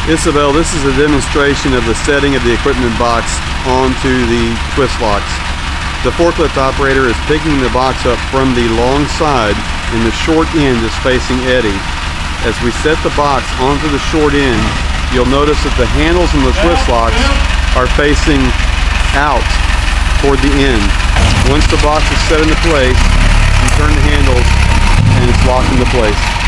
Isabel, this is a demonstration of the setting of the equipment box onto the twist locks. The forklift operator is picking the box up from the long side and the short end is facing Eddie. As we set the box onto the short end, you'll notice that the handles and the twist locks are facing out toward the end. Once the box is set into place, you turn the handles and it's locked into place.